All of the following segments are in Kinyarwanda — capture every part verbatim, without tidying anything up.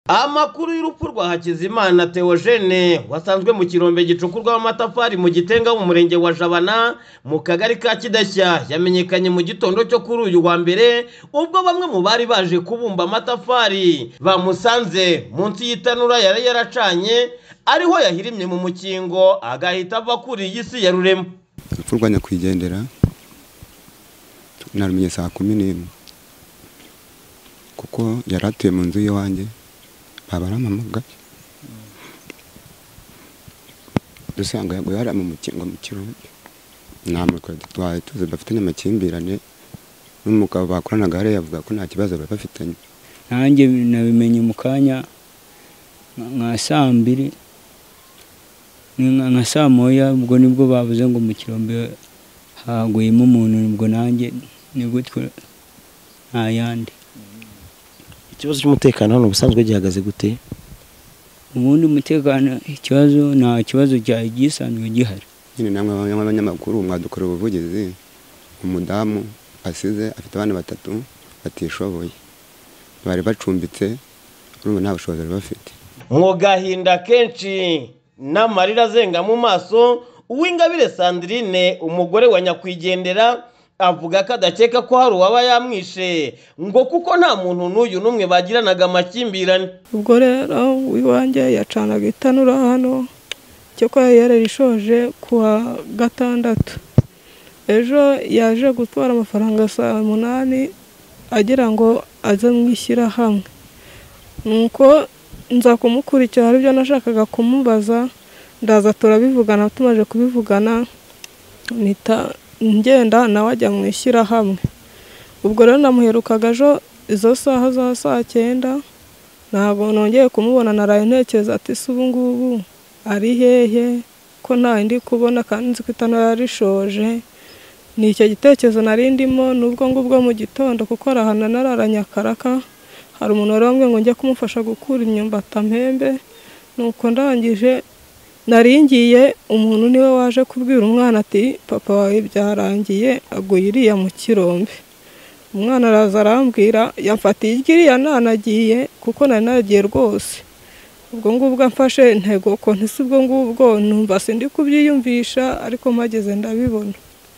Amakuru y'urupfu rwa Hakizimana Theogene wasanzwe mu kirombe gicukurwa amatafari mu Gitenga mu murenge wa Jabana mu kagari ka Kidashya yamenyekanye mu gitondo cyo kuri uyu wa mbere ubwo bamwe mu bari baje kubumba amatafari bamusanze munsi y'itanura yari yaracanye ariho yahirimye mu mukingo agahita ava kuri iyi si ya rurema. Urupfu rwa nyakwigendera narumenye saa kumi n'imwe kuko yaratuye mu nzu y'iwanjye babaramamaga dusanga yago yari mu mukingo mu kirombe namwe twaye tuze bafitanye amakimbirane n'umugabo bakoranaga hare yavuga ko nta kibazo bafitanye. Nanjye nabimenye mu kanya nka saa mbiri nka saa moya ubwo nibwo bavuze ngo mu kirombe haguyemo umuntu nibwo nanjye nibwo nta yandi. Ikibazo cy'umutekano hano ubusanzwe gihagaze gute? Ubundi umutekano ikibazo nta kibazo cyaje gisanzwe gihari. Nyine namwe abanyamakuru mwadukora ubuvugizi umudamu asize afite abana batatu batishoboye bari bacumbitse urumva nta bushobozi bafite. Mu gahinda kenshi n'amarira azenga mu maso Uwingabire Sandrine umugore wa nyakwigendera avuga ko adakeka ko hari uwaba yamwishe ngo kuko nta muntu n'uyu n'umwe bagiranaga amakimbirane. Ubwo rero wiwanjye yacanaga itanura hano cyo ko yararishoje kuwa gatandatu. Ejo yaje gutwara amafaranga saa munani agira ngo aze mwishyira hamwe. Nuko nza kumukurikira hari byo nashakaga kumubaza ndaza turabivugana tumaje kubivugana nita ngenda nawe ajya mwishyira hamwe. Ubwo rero namuherukaga ejo izo saha za saa cyenda ntabwo nongeye kumubona naraye ntekereza ati se ubu ngubu ari hehe ko nta ndi kubona kandi nzi ko itanura yarishoje. Ni icyo gitekerezo nari ndimo nubwo ngubwo mu gitondo kuko arahana nararanya karaka hari umuntu warambwe ngo njye kumufasha gukura imyumbati mpembe nuko ndangije naringiye umuntu niwe waje kubwira umwana ati papa wawe byarangiye aguye iriya mu kirombe. Umwana araza arambwira yamfatiye igiriya nanagiye kuko nari nagiye rwose. Ubwo ngubwo mfashe intego ko ntisi ubwo ngubwo numva sindi kubyiyumvisha ariko mpageze ndabibona.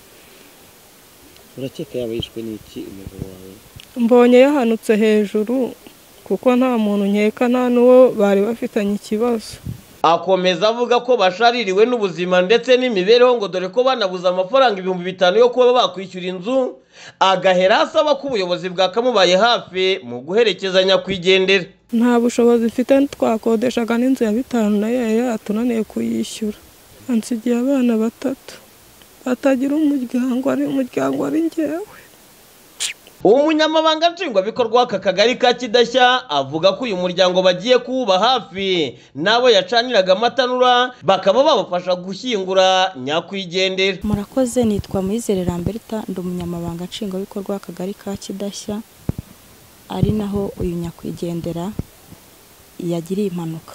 Urakeka yaba yishwe n'iki umugabo wawe? Mbonye yahanutse hejuru kuko nta muntu nkeka nta n'uwo bari bafitanye ikibazo. Akomeza avuga ko bashaririwe n'ubuzima ndetse n'imibereho ngo dore ko banabuza amafaranga ibihumbi bitanu yo kuba bakwishyura inzu agahera asaba ko ubuyobozi bwakamubaye hafi mu guherekeza nyakwigendera. Nta bushobozi mfite twakodeshaga n'inzu ya bitanu nayo yatunaniye kuyishyura. Ansigiye abana batatu batagira umuryango ari umuryango ari njyewe. Umunyamabanga nshingwabikorwa w'aka kagari ka Kidashya avuga ko uyu muryango bagiye kuwuba hafi nabo yacaniraga amatanura bakaba babafasha gushyingura nyakwigendera. Murakoze, nitwa Muyizere Lamberta ndi umunyamabanga nshingwabikorwa w'akagari ka Kidashya ari naho uyu nyakwigendera yagiriye impanuka.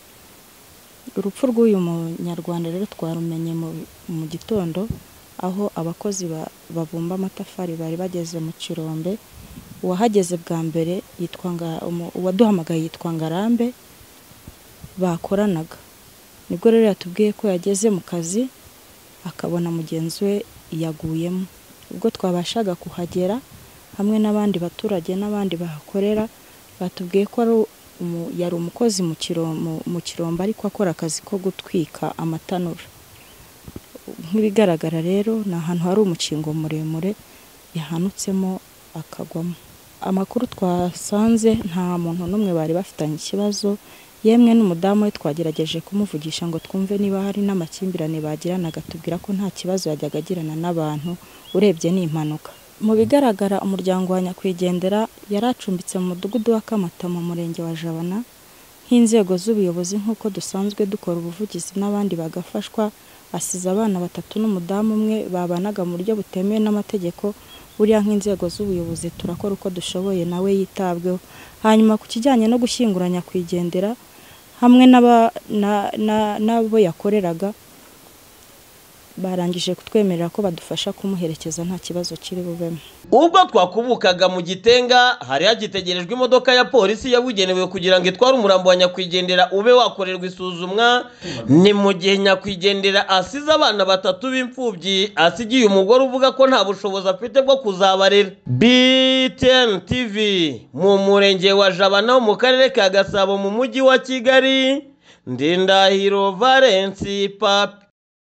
Urupfu rw'uyu munyarwanda rero twarumenye mu gitondo aho abakozi babumba amatafari bari bageze mu kirombe. Uwahageze bwa mbere yitwanga uwaduhamagaye yitwa Ngarambe bakoranaga. Nibwo rero yatubwiye ko yageze mu kazi akabona mugenzi we yaguyemo. Ubwo twabashaga kuhagera hamwe n'abandi baturage n'abandi bahakorera batubwiye ko yari umukozi mu kirombe mu kirombe ariko akora akazi ko gutwika amatanura. Nk'ibigaragara rero ni ahantu hari umukingo muremure yahanutsemo akagwamo. Amakuru twasanze nta muntu n'umwe bari bafitanye ikibazo, yemwe n'umudamu we twagerageje kumuvugisha ngo twumve niba hari n'amakimbirane bagiranaga tubwira ko nta kibazo yajyaga agirana n'abantu urebye ni impanuka. Mu bigaragara umuryango wa nyakwigendera yaracumbitse mu mudugudu wa Kamata mu murenge wa Jabana nk'inzego z'ubuyobozi nk'uko dusanzwe dukora ubuvugizi n'abandi bagafashwa. Asize abana batatu n'umudamu umwe babanaga mu buryo butemewe n'amategeko. Buriya nk'inzego z'ubuyobozi turakora uko dushoboye nawe yitabweho. Hanyuma ku kijyanye no gushyingura nyakwigendera hamwe n'abo yakoreraga barangije kutwemerera ko badufasha kumuherekeza nta kibazo kiri bubemo. Ubwo twakubukaga mu Gitenga hari hagitegerejwe imodoka ya polisi yabugenewe kugira ngo itware umurambo wa nyakwigendera ube wakorerwa isuzumwa, ni mu gihe nyakwigendera asize abana batatu b'imfubyi asigiye umugore uvuga ko nta bushobozi afite bwo kuzabarera. B T N T V mu murenge wa Jabana mu karere ka Gasabo mu mujyi wa Kigali, Ndindahiro Valence Papi.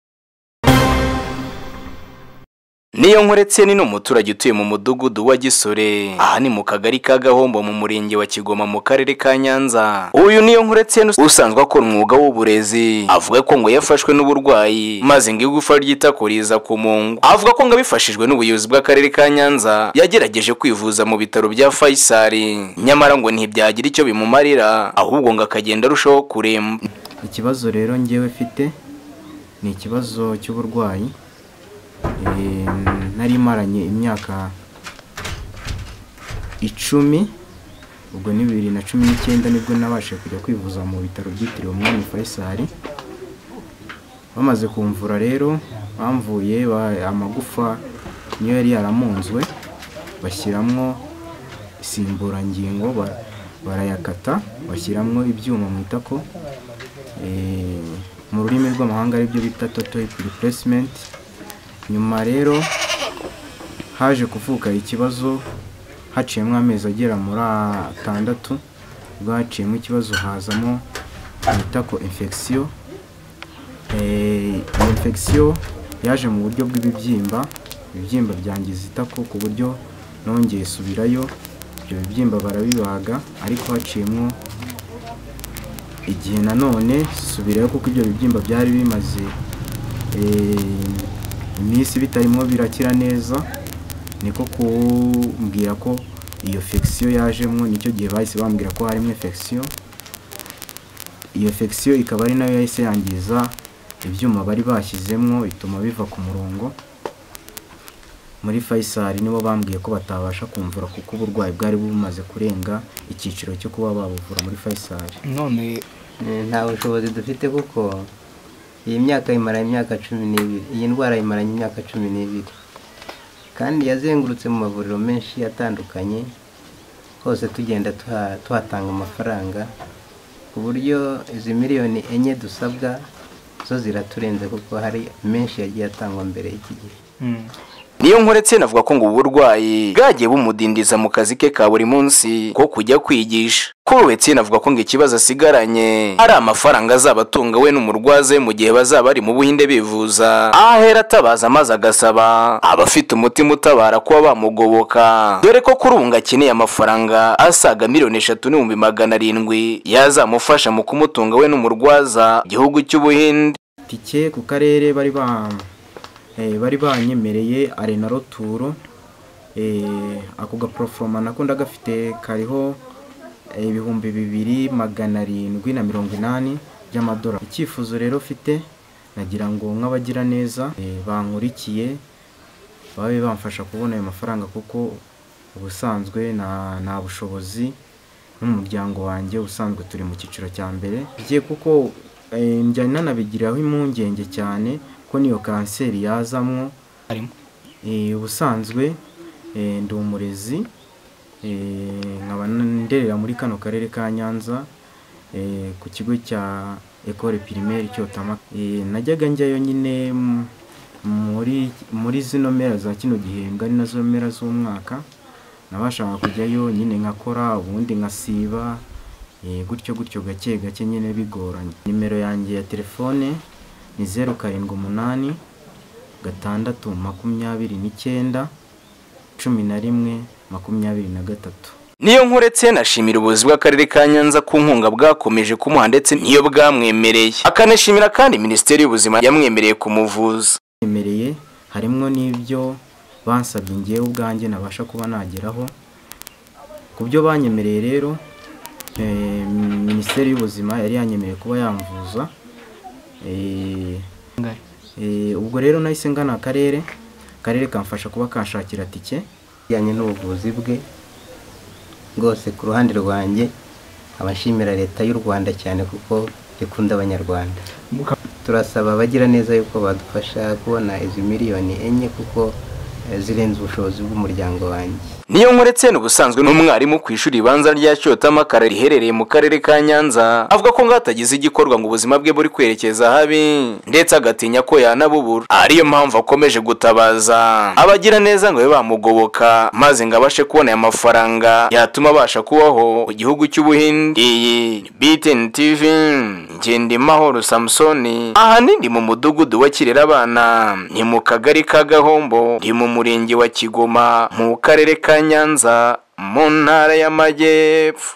Niyo nkuretse ni n'umuturage utuye mu mudugudu wa Gisore, aha ni mu kagari ka Gahombo mu murenge wa Kigoma mu karere ka Nyanza. Uyu niyo nkuretse usanzwe akora umwuga w'uburezi, avuga ko ngo yafashwe n'uburwayi maze ngo igufa ry'itako riza ku mungu. Avuga ko ngo abifashijwe n'ubuyobozi bw'akarere ka Nyanza yagerageje kwivuza mu bitaro bya Faisal, nyamara ngo ntibyagira icyo bimumarira, ahubwo ngo akagenda arushaho kuremba. Ikibazo rero ngewe mfite ni ikibazo cy'uburwayi. Nari maranye imyaka icumi, ubwo ni bibiri na cumi n'icyenda nibwo nabashe kujya kwivuza mu bitaro byitiriwe Umwami Faisal. Bamaze kumvura rero bamvuye amagufa niyo yari yaramunzwe, bashyiramo insimburangingo barayakata, bashyiramo ibyuma mu itako, mu rurimi rw'amahanga aribyo bita total hip replacement. Nyuma rero haje kuvuka ikibazo, haciyemo amezi agera muri atandatu, ubwo haciyemo ikibazo hazamo itako infection. Infection yaje mu buryo bw'ibibyimba, ibibyimba byangiza itako ku buryo nongeye subirayo, ibyo bibyimba barabibaga, ariko haciyemo igihe nanone subirayo kuko ibyo bibyimba byari bimaze iminsi bitarimo birakira neza, niko kumbwira ko iyo infection yajemo. Nicyo gihe bahise bambwira ko harimo infection. Iyo infection ikaba ari nayo yahise yangiza ibyuma bari bashyizemo, ituma biva ku murongo. Muri Faisal nibo bambwiye ko batabasha kumvura kuko uburwayi bwari bumaze kurenga icyiciro cyo kuba babuvura muri Faisal. None nta bushobozi dufite kuko iyi myaka imara imyaka cumi n'ibiri, iyi ndwara imaranye imyaka cumi n'ibiri, kandi yazengurutse mu mavuriro menshi atandukanye, hose tugenda tuhatanga amafaranga, ku buryo izi miliyoni enye dusabwa zo ziraturenze kuko hari menshi yagiye atangwa mbere y'iki gihe. Niyo nkuretse navuga ko ngo uburwayi bwagiye bumudindiza mu kazi ke ka buri munsi ko kujya kwigisha. Kuri wetse navuga ko ngo ikibazo asigaranye ari amafaranga azabatunga we n'umurwaze mu gihe bazaba ari mu Buhinde bivuza, ahera atabaza maze agasaba abafite umutima utabara kuba bamugoboka, dore ko kuri ubu ngo akeneye amafaranga asaga miliyoni eshatu n'ibihumbi magana arindwi yazamufasha mu kumutunga we n'umurwaza igihugu cy'Ubuhinde. Tike ku karere bari ba Eh, bari banyemereye arena roturo, eh, ako gaproforma nako ndagafite kariho ibihumbi eh, bibiri magana arindwi na mirongo inani by'amadolari. Icyifuzo rero fite nagira ngo nk'abagira neza eh, bankurikiye babe bamfasha kubona ayo mafaranga kuko ubusanzwe na na bushobozi n'umuryango wanjye usanzwe turi mu cyiciro cya mbere bye kuko eh, njyana nabigiraho impungenge cyane ko niyo kanseri yazamwo. Eh, ubusanzwe eh, ndi umurezi, eh, nkaba nderera muri kano karere ka Nyanza, eh, ku kigo cya Ecole Primaire Cyotama. Eh, najyaga njyayo nyine muri muri zino mpera za kino gihembwe ari nazo mpera z'umwaka, nabashaka kujyayo nyine nkakora ubundi nkasiba, eh, gutyo gutyo gake gake nyine bigoranye. Nimero yanjye ya telefone ni zeru karindwi umunani gatandatu makumyabiri n'icyenda cumi na rimwe makumyabiri na gatatu. Niyo nkuretse nashimira ubuyobozi bw'akarere ka Nyanza ku nkunga bwakomeje kumuha ndetse niyo bwamwemereye, akanashimira kandi Minisiteri y'Ubuzima yamwemereye kumuvuza. Yemereye harimo n'ibyo bansabye ngewe ubwanjye nabasha kuba nageraho. Ku byo banyemereye rero eh, Minisiteri y'Ubuzima yari yanyemereye kuba yamvuza. Eh, eh, ubwo rero nahise ngana akarere akarere kamfasha kuba kanshakira tike yanye n'ubuvuzi bwe rwose. Ku ruhande rwanjye abashimira leta y'u Rwanda cyane kuko ikunda abanyarwanda. turasaba abagira neza yuko badufasha kubona izi miliyoni enye kuko zirenze ubushobozi bw'umuryango wanjye. Niyo nkuretse n'ubusanzwe n'umwarimu ku ishuri ribanza rya Cyotamakara riherereye mu karere ka Nyanza avuga ko ngatagize igikorwa ngo ubuzima bwe buri kwerekeza habi ndetse agatinya ko yanabubura. Ariyo mpamvu akomeje gutabaza abagira neza ngo bamugoboka maze ngo abashe kubona aya mafaranga yatuma abasha kubaho mu gihugu cy'Ubuhinde. Iyi B T N T V Ngendimahoro Samsoni ahanini mu mudugudu wa Kirerabana ni mu kagari ka Gahombo ndi mu murenge wa Kigoma mu karere ka Nyanza mu ntara y'Amajyepfo.